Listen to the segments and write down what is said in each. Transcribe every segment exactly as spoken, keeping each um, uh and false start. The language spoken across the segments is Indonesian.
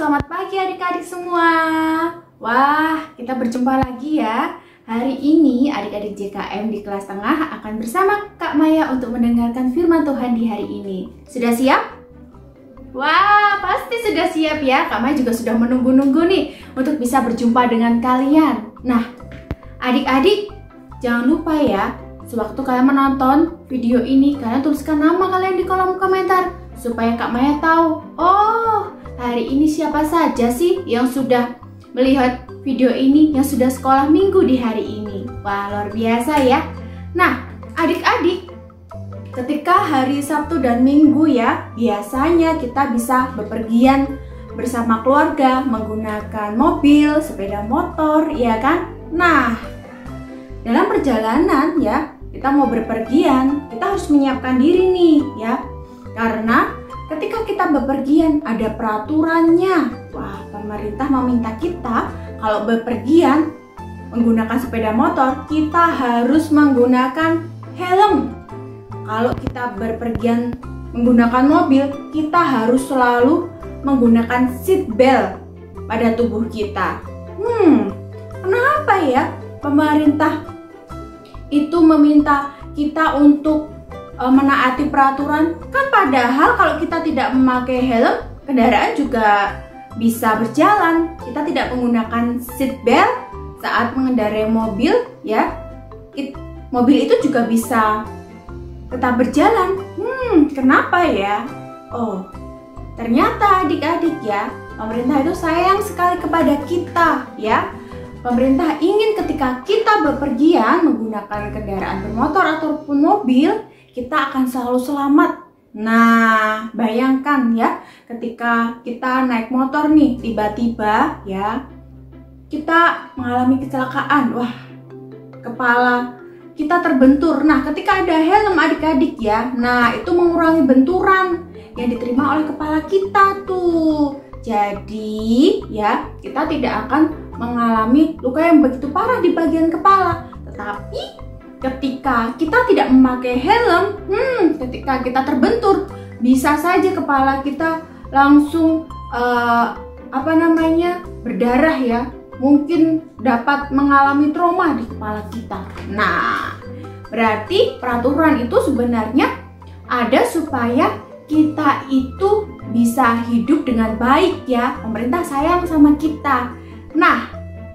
selamat pagi adik-adik semua. Wah, kita berjumpa lagi ya. Hari ini adik-adik J K M di kelas tengah akan bersama Kak Maya untuk mendengarkan firman Tuhan di hari ini. Sudah siap? Wah, pasti sudah siap ya. Kak Maya juga sudah menunggu-nunggu nih untuk bisa berjumpa dengan kalian. Nah, adik-adik jangan lupa ya, sewaktu kalian menonton video ini, kalian tuliskan nama kalian di kolom komentar supaya Kak Maya tahu, oh, hari ini siapa saja sih yang sudah melihat video ini, yang sudah sekolah minggu di hari ini. Wah, luar biasa ya. Nah, adik-adik, ketika hari Sabtu dan Minggu ya, biasanya kita bisa bepergian bersama keluarga menggunakan mobil, sepeda motor, ya kan? Nah, dalam perjalanan ya, kita mau berpergian, kita harus menyiapkan diri nih ya. Karena ketika kita bepergian ada peraturannya. Wah, pemerintah meminta kita kalau bepergian menggunakan sepeda motor, kita harus menggunakan helm. Kalau kita berpergian menggunakan mobil, kita harus selalu menggunakan seat belt pada tubuh kita. Hmm, kenapa ya pemerintah itu meminta kita untuk uh, menaati peraturan? Kan padahal kalau kita tidak memakai helm, kendaraan juga bisa berjalan. Kita tidak menggunakan seat belt saat mengendarai mobil ya, it, mobil itu juga bisa tetap berjalan. Hmm, kenapa ya? Oh, ternyata adik-adik ya, pemerintah itu sayang sekali kepada kita ya. Pemerintah ingin ketika kita bepergian menggunakan kendaraan bermotor ataupun mobil, kita akan selalu selamat. Nah, bayangkan ya, ketika kita naik motor nih, tiba-tiba ya, kita mengalami kecelakaan. Wah, kepala kita terbentur. Nah, ketika ada helm adik-adik ya, nah itu mengurangi benturan yang diterima oleh kepala kita tuh. Jadi ya, kita tidak akan mengalami luka yang begitu parah di bagian kepala. Tetapi ketika kita tidak memakai helm, hmm, ketika kita terbentur, bisa saja kepala kita langsung uh, apa namanya berdarah ya. Mungkin dapat mengalami trauma di kepala kita. Nah, berarti peraturan itu sebenarnya ada supaya kita itu bisa hidup dengan baik ya. Pemerintah sayang sama kita. Nah,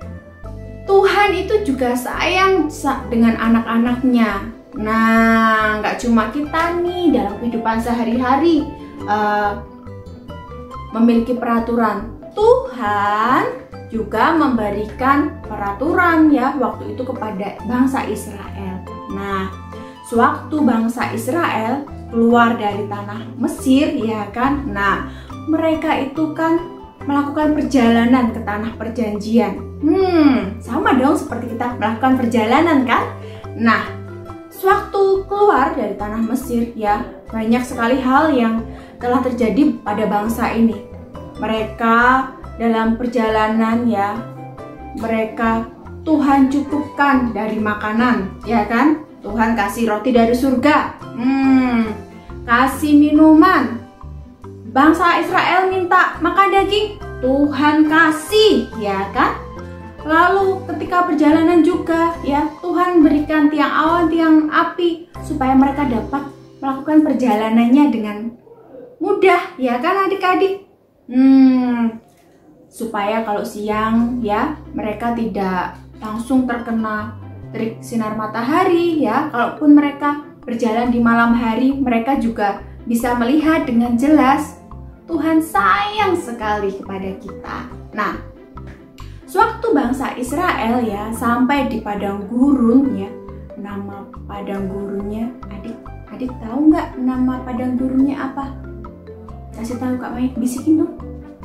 Tuhan itu juga sayang dengan anak-anaknya. Nah, nggak cuma kita nih dalam kehidupan sehari-hari uh, memiliki peraturan. Tuhan juga memberikan peraturan ya waktu itu kepada bangsa Israel. Nah, sewaktu bangsa Israel keluar dari tanah Mesir ya kan. Nah, mereka itu kan melakukan perjalanan ke tanah perjanjian. Hmm, sama dong seperti kita melakukan perjalanan kan? Nah, sewaktu keluar dari tanah Mesir ya, banyak sekali hal yang telah terjadi pada bangsa ini. Mereka dalam perjalanan ya, mereka Tuhan cukupkan dari makanan, ya kan? Tuhan kasih roti dari surga, hmm, kasih minuman. Bangsa Israel minta makan daging, Tuhan kasih, ya kan? Lalu ketika perjalanan juga ya, Tuhan berikan tiang awan, tiang api supaya mereka dapat melakukan perjalanannya dengan mudah, ya kan adik-adik? Hmm, supaya kalau siang ya mereka tidak langsung terkena terik sinar matahari ya. Kalaupun mereka berjalan di malam hari, mereka juga bisa melihat dengan jelas. Tuhan sayang sekali kepada kita. Nah, sewaktu bangsa Israel ya sampai di padang gurun ya, nama padang gurunnya, adik adik tahu nggak nama padang gurunnya apa? Kasih tahu Kak Maya, bisikin dong.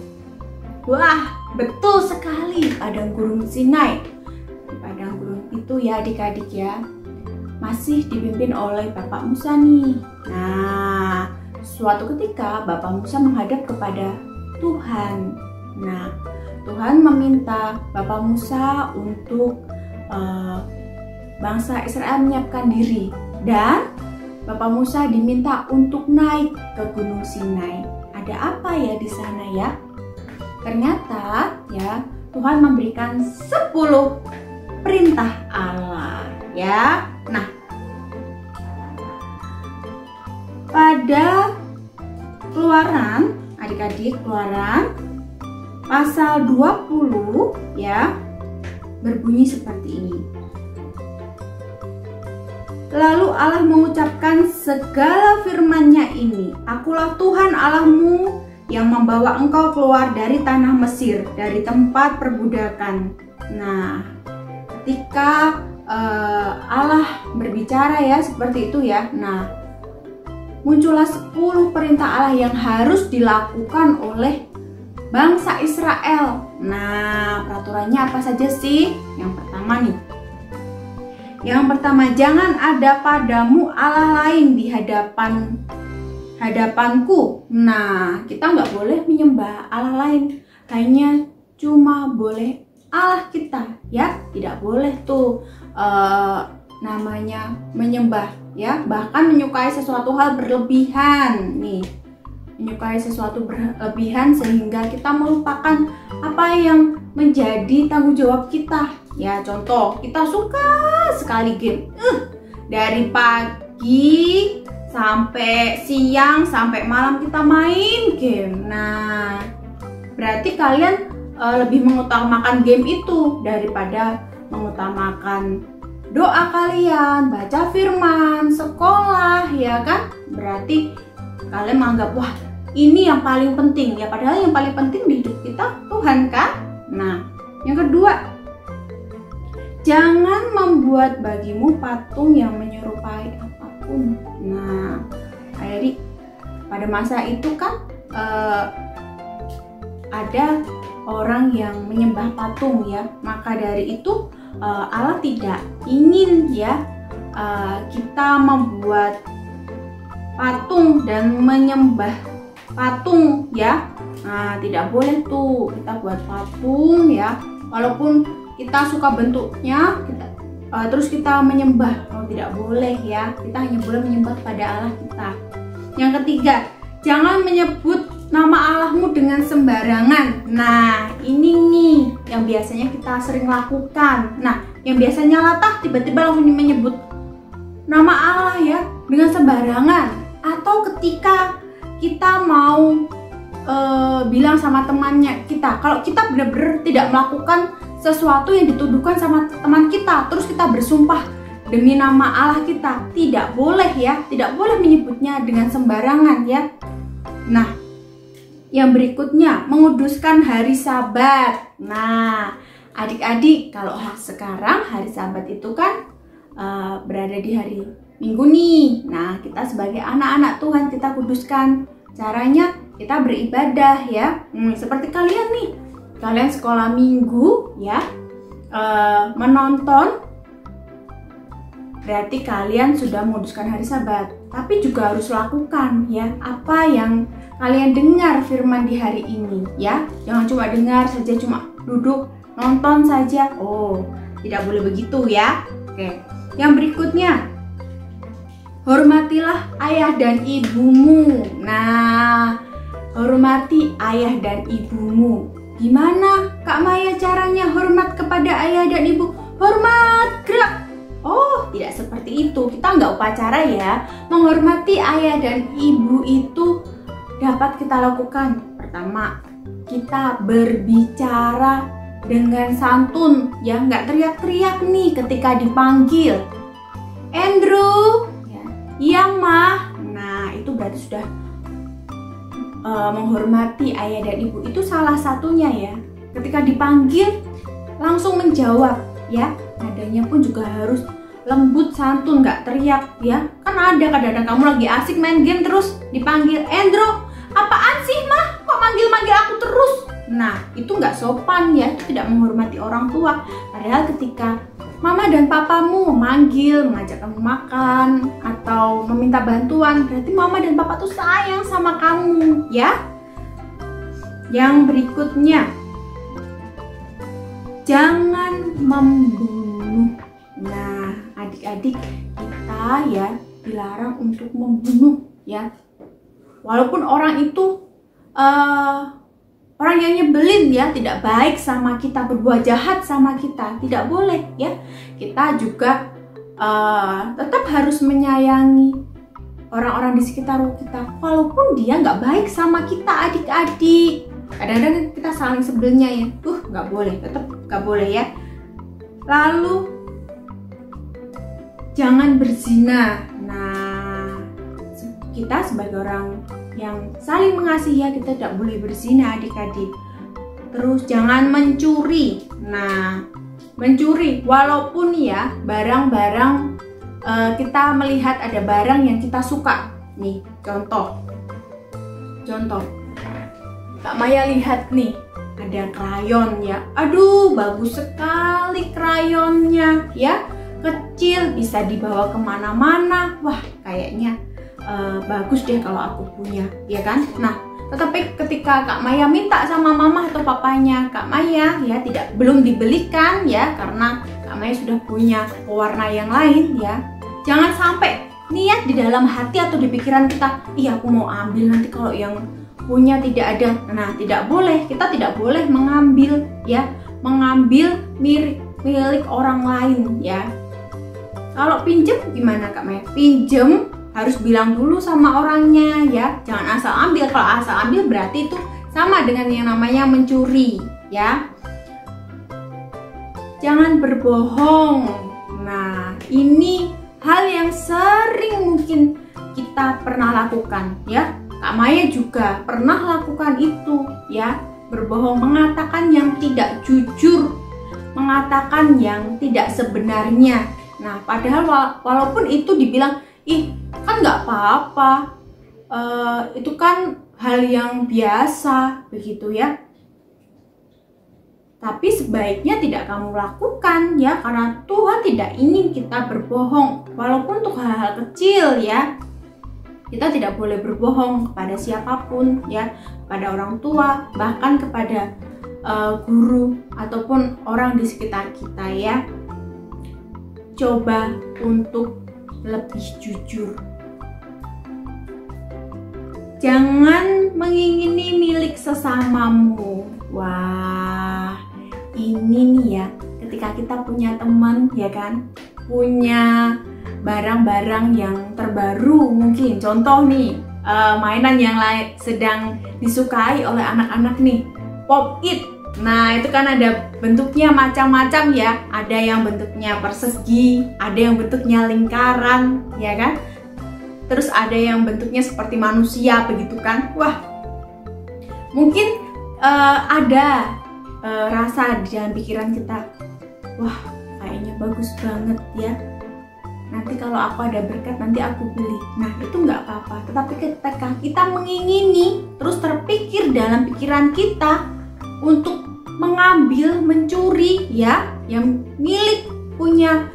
Wah, betul sekali, padang gurun Sinai. Di padang gurun itu ya adik-adik ya, masih dipimpin oleh Bapak Musa nih. Nah, suatu ketika Bapak Musa menghadap kepada Tuhan. Nah, Tuhan meminta Bapak Musa untuk uh, bangsa Israel menyiapkan diri. Dan Bapak Musa diminta untuk naik ke Gunung Sinai. Ada apa ya di sana ya? Ternyata ya Tuhan memberikan sepuluh perintah Allah ya. Nah, pada Keluaran, adik-adik, Keluaran pasal dua puluh ya berbunyi seperti ini. Lalu Allah mengucapkan segala firman-Nya ini, Akulah Tuhan Allahmu yang membawa engkau keluar dari tanah Mesir, dari tempat perbudakan. Nah, ketika uh, Allah berbicara ya seperti itu ya. Nah, muncullah sepuluh perintah Allah yang harus dilakukan oleh bangsa Israel. Nah, peraturannya apa saja sih? Yang pertama nih. Yang pertama, jangan ada padamu Allah lain di hadapan hadapanku. Nah, kita nggak boleh menyembah Allah lain. Hanya cuma boleh Allah kita, ya. Tidak boleh tuh uh, namanya menyembah, ya. Bahkan menyukai sesuatu hal berlebihan, nih. Menyukai sesuatu berlebihan sehingga kita melupakan apa yang menjadi tanggung jawab kita. Ya, contoh, kita suka sekali game. Uh, dari pagi sampai siang sampai malam kita main game. Nah, berarti kalian uh, lebih mengutamakan game itu daripada mengutamakan doa kalian, baca firman, sekolah, ya kan? Berarti kalian menganggap, wah, ini yang paling penting. Ya, padahal yang paling penting di hidup kita Tuhan kan? Nah, yang kedua, jangan membuat bagimu patung yang menyerupai apapun. Nah, jadi pada masa itu kan uh, ada orang yang menyembah patung ya. Maka dari itu uh, Allah tidak ingin ya uh, kita membuat patung dan menyembah patung ya. Nah, tidak boleh tuh kita buat patung ya. Walaupun kita suka bentuknya, kita, uh, terus kita menyembah, oh tidak boleh ya. Kita hanya boleh menyembah pada Allah kita. Yang ketiga, jangan menyebut nama Allahmu dengan sembarangan. Nah, ini nih yang biasanya kita sering lakukan. Nah, yang biasanya latah tiba-tiba langsung menyebut nama Allah ya dengan sembarangan. Atau ketika kita mau uh, bilang sama temannya kita, kalau kita benar-benar tidak melakukan sesuatu yang dituduhkan sama teman kita, terus kita bersumpah demi nama Allah kita, tidak boleh ya, tidak boleh menyebutnya dengan sembarangan ya. Nah, yang berikutnya, menguduskan hari Sabat. Nah, adik-adik, kalau sekarang hari Sabat itu kan uh, berada di hari Minggu nih. Nah, kita sebagai anak-anak Tuhan kita kuduskan. Caranya kita beribadah ya, hmm, seperti kalian nih. Kalian sekolah minggu ya, uh, menonton, berarti kalian sudah menguduskan hari Sabat. Tapi juga harus lakukan ya apa yang kalian dengar firman di hari ini ya. Jangan cuma dengar saja, cuma duduk nonton saja. Oh, tidak boleh begitu ya. Oke, yang berikutnya, hormatilah ayah dan ibumu. Nah, hormati ayah dan ibumu. Gimana Kak Maya caranya hormat kepada ayah dan ibu? Hormat, gerak. Oh, tidak seperti itu. Kita nggak upacara ya. Menghormati ayah dan ibu itu dapat kita lakukan. Pertama, kita berbicara dengan santun, ya, nggak teriak-teriak nih ketika dipanggil. Andrew, ya, iya mah. Nah, itu berarti sudah Uh, menghormati ayah dan ibu. Itu salah satunya ya. Ketika dipanggil langsung menjawab ya. Nadanya pun juga harus lembut, santun, nggak teriak ya. Kan ada kadang-kadang kamu lagi asik main game terus dipanggil, Andrew, apaan sih mah? Kok manggil-manggil aku terus? Nah, itu nggak sopan ya. Itu tidak menghormati orang tua. Padahal ketika mama dan papamu memanggil, mengajak kamu makan, atau meminta bantuan, berarti mama dan papa tuh sayang sama kamu, ya. Yang berikutnya, jangan membunuh. Nah, adik-adik, kita ya dilarang untuk membunuh, ya. Walaupun orang itu uh, orang yang nyebelin ya, tidak baik sama kita, berbuat jahat sama kita, tidak boleh ya. Kita juga uh, tetap harus menyayangi orang-orang di sekitar kita, walaupun dia nggak baik sama kita adik-adik. Kadang-kadang kita saling sebelnya ya, uh nggak boleh, tetap nggak boleh ya. Lalu jangan berzina. Nah, kita sebagai orang yang saling mengasihi ya, kita tidak boleh berzina adik-adik. Terus jangan mencuri. Nah, mencuri walaupun ya barang-barang uh, kita melihat ada barang yang kita suka. Nih, contoh. Contoh. Kak Maya lihat nih, ada krayon ya. Aduh, bagus sekali krayonnya ya. Kecil, bisa dibawa kemana-mana. Wah, kayaknya Uh, bagus deh kalau aku punya, ya kan? Nah, tetapi ketika Kak Maya minta sama mama atau papanya, Kak Maya ya tidak belum dibelikan ya, karena Kak Maya sudah punya pewarna yang lain ya. Jangan sampai niat di dalam hati atau di pikiran kita, iya aku mau ambil nanti kalau yang punya tidak ada. Nah, tidak boleh, kita tidak boleh mengambil ya, mengambil milik milik orang lain ya. Kalau pinjem gimana Kak Maya? Pinjem harus bilang dulu sama orangnya ya, jangan asal ambil. Kalau asal ambil berarti itu sama dengan yang namanya mencuri ya. Jangan berbohong. Nah, ini hal yang sering mungkin kita pernah lakukan ya. Kak Maya juga pernah lakukan itu ya, berbohong, mengatakan yang tidak jujur, mengatakan yang tidak sebenarnya. Nah, padahal walaupun itu dibilang, ih kan nggak apa-apa, uh, itu kan hal yang biasa begitu ya, tapi sebaiknya tidak kamu lakukan ya, karena Tuhan tidak ingin kita berbohong walaupun untuk hal-hal kecil ya. Kita tidak boleh berbohong kepada siapapun ya, kepada orang tua, bahkan kepada uh, guru ataupun orang di sekitar kita ya. Coba untuk lebih jujur. Jangan mengingini milik sesamamu. Wah, ini nih ya, ketika kita punya teman ya kan, punya barang-barang yang terbaru mungkin. Contoh nih, uh, mainan yang lain sedang disukai oleh anak-anak nih, Pop It. Nah, itu kan ada bentuknya macam-macam ya. Ada yang bentuknya persegi, ada yang bentuknya lingkaran, ya kan? Terus ada yang bentuknya seperti manusia begitu kan. Wah, mungkin uh, ada uh, rasa di dalam pikiran kita, wah kayaknya bagus banget ya, nanti kalau aku ada berkat nanti aku beli. Nah, itu nggak apa-apa. Tetapi ketika kita mengingini, terus terpikir dalam pikiran kita untuk mengambil, mencuri ya, yang milik punya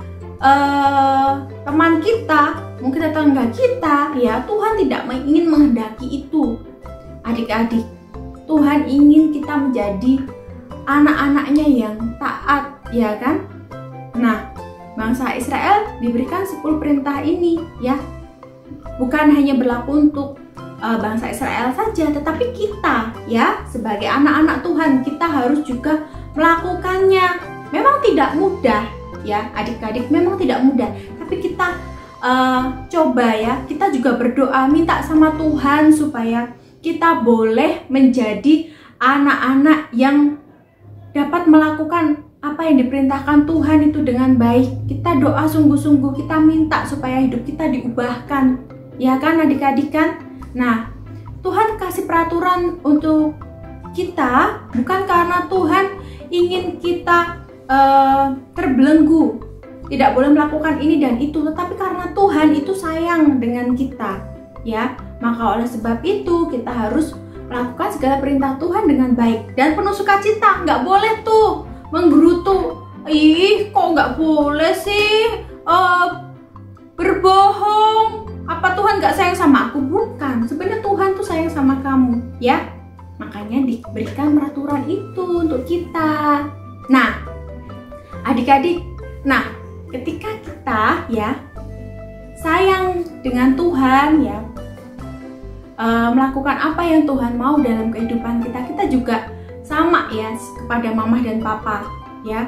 uh, teman kita, mungkin tetangga kita ya, Tuhan tidak ingin menghendaki itu. Adik-adik, Tuhan ingin kita menjadi anak-anaknya yang taat ya kan. Nah, bangsa Israel diberikan sepuluh perintah ini ya, bukan hanya berlaku untuk uh, bangsa Israel saja, tetapi kita ya sebagai anak-anak Tuhan, kita harus juga melakukannya. Memang tidak mudah ya adik-adik, memang tidak mudah, tapi kita uh, coba ya, kita juga berdoa minta sama Tuhan supaya kita boleh menjadi anak-anak yang dapat melakukan apa yang diperintahkan Tuhan itu dengan baik. Kita doa sungguh-sungguh, kita minta supaya hidup kita diubahkan, ya kan adik-adik kan? Nah, Tuhan kasih peraturan untuk kita bukan karena Tuhan ingin kita uh, terbelenggu, tidak boleh melakukan ini dan itu, tetapi karena Tuhan itu sayang dengan kita, ya. Maka oleh sebab itu kita harus melakukan segala perintah Tuhan dengan baik dan penuh sukacita. Nggak boleh tuh menggerutu, ih kok nggak boleh sih uh, berbohong, apa Tuhan nggak sayang sama aku? Bukan, sebenarnya Tuhan tuh sayang sama kamu ya, makanya diberikan peraturan itu untuk kita. Nah adik-adik, nah ketika kita ya sayang dengan Tuhan ya, uh, melakukan apa yang Tuhan mau dalam kehidupan kita, kita juga sama ya kepada mama dan papa ya.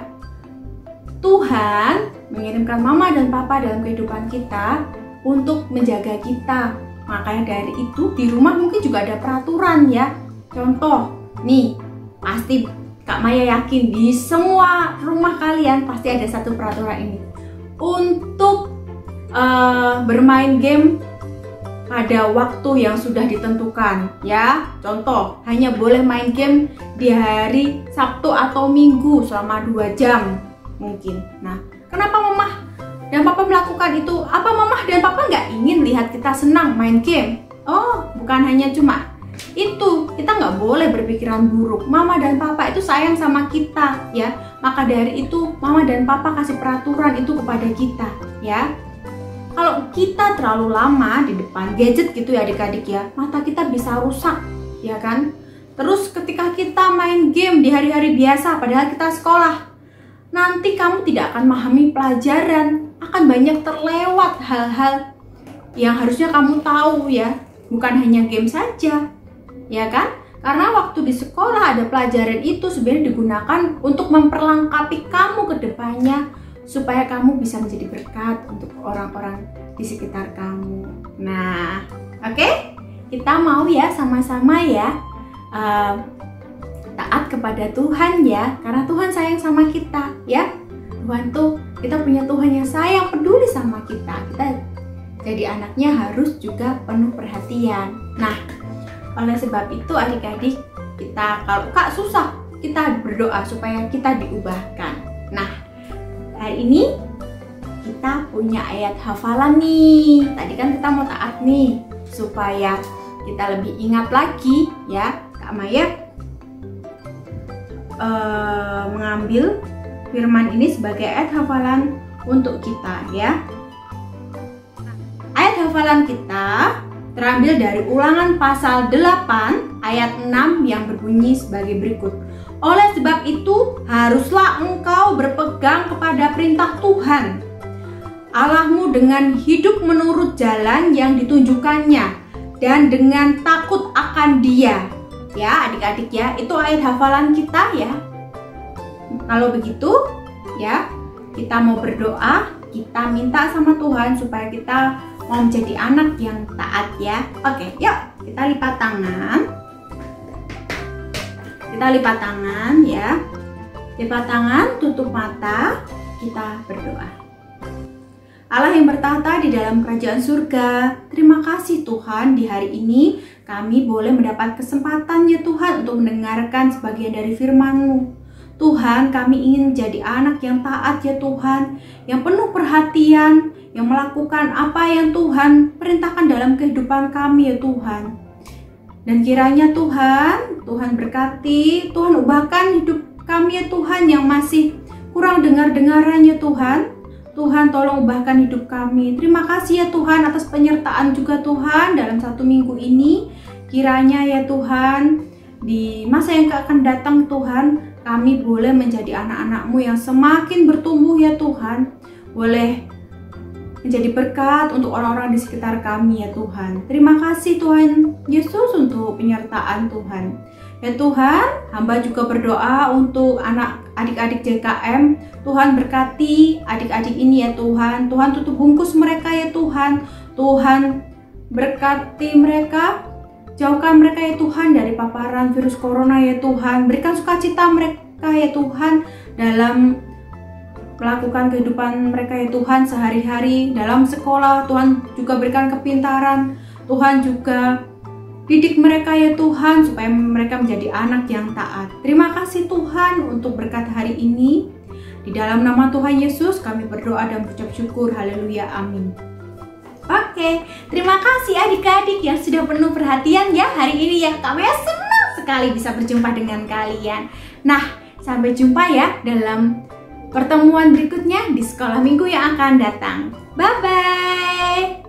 Tuhan mengirimkan mama dan papa dalam kehidupan kita untuk menjaga kita. Makanya dari itu di rumah mungkin juga ada peraturan ya. Contoh, nih pasti Kak Maya yakin di semua rumah kalian pasti ada satu peraturan ini. Untuk uh, bermain game pada waktu yang sudah ditentukan ya. Contoh, hanya boleh main game di hari Sabtu atau Minggu selama dua jam mungkin. Nah, kenapa mama dan papa melakukan itu? Apa mama dan papa nggak ingin lihat kita senang main game? Oh, bukan hanya cuma itu, kita nggak boleh berpikiran buruk. Mama dan papa itu sayang sama kita ya. Maka dari itu mama dan papa kasih peraturan itu kepada kita ya. Kalau kita terlalu lama di depan gadget gitu ya adik-adik ya, mata kita bisa rusak ya kan. Terus ketika kita main game di hari-hari biasa padahal kita sekolah, nanti kamu tidak akan memahami pelajaran, akan banyak terlewat hal-hal yang harusnya kamu tahu ya. Bukan hanya game saja ya kan. Karena waktu di sekolah ada pelajaran itu sebenarnya digunakan untuk memperlengkapi kamu ke depannya, supaya kamu bisa menjadi berkat untuk orang-orang di sekitar kamu. Nah, oke, okay? Kita mau ya sama-sama ya uh, taat kepada Tuhan ya, karena Tuhan sayang sama kita ya. Tuhan tuh, kita punya Tuhan yang sayang, peduli sama kita. Kita jadi anaknya harus juga penuh perhatian. Nah, oleh sebab itu adik-adik, kita kalau Kak susah, kita berdoa supaya kita diubahkan. Nah, hari ini kita punya ayat hafalan nih. Tadi kan kita mau taat nih, supaya kita lebih ingat lagi ya. Kak Maya uh, mengambil firman ini sebagai ayat hafalan untuk kita ya. Ayat hafalan kita terambil dari Ulangan pasal delapan ayat enam yang berbunyi sebagai berikut. Oleh sebab itu, haruslah engkau berpegang kepada perintah Tuhan Allahmu dengan hidup menurut jalan yang ditunjukkannya dan dengan takut akan Dia. Ya, adik-adik ya, itu ayat hafalan kita ya. Kalau begitu, ya, kita mau berdoa, kita minta sama Tuhan supaya kita mau menjadi anak yang taat ya. Oke, yuk kita lipat tangan. Kita lipat tangan ya. Lipat tangan, tutup mata, kita berdoa. Allah yang bertahta di dalam kerajaan surga, terima kasih Tuhan, di hari ini kami boleh mendapat kesempatan ya Tuhan untuk mendengarkan sebagian dari firman-Mu. Tuhan, kami ingin menjadi anak yang taat ya Tuhan, yang penuh perhatian, yang melakukan apa yang Tuhan perintahkan dalam kehidupan kami ya Tuhan. Dan kiranya Tuhan, Tuhan berkati, Tuhan ubahkan hidup kami ya Tuhan yang masih kurang dengar-dengaran ya Tuhan. Tuhan tolong ubahkan hidup kami. Terima kasih ya Tuhan atas penyertaan juga Tuhan dalam satu minggu ini. Kiranya ya Tuhan, di masa yang akan datang Tuhan, kami boleh menjadi anak-anak-Mu yang semakin bertumbuh ya Tuhan. Boleh menjadi berkat untuk orang-orang di sekitar kami ya Tuhan. Terima kasih Tuhan Yesus untuk penyertaan Tuhan. Ya Tuhan, hamba juga berdoa untuk anak adik-adik J K M. Tuhan berkati adik-adik ini ya Tuhan. Tuhan tutup bungkus mereka ya Tuhan. Tuhan berkati mereka. Jauhkan mereka ya Tuhan dari paparan virus corona ya Tuhan. Berikan sukacita mereka ya Tuhan dalam melakukan kehidupan mereka ya Tuhan sehari-hari dalam sekolah. Tuhan juga berikan kepintaran. Tuhan juga didik mereka ya Tuhan supaya mereka menjadi anak yang taat. Terima kasih Tuhan untuk berkat hari ini. Di dalam nama Tuhan Yesus kami berdoa dan berucap syukur. Haleluya, amin. Oke, terima kasih adik-adik yang sudah penuh perhatian ya hari ini ya. Kami senang sekali bisa berjumpa dengan kalian. Nah, sampai jumpa ya dalam pertemuan berikutnya di sekolah minggu yang akan datang. Bye-bye.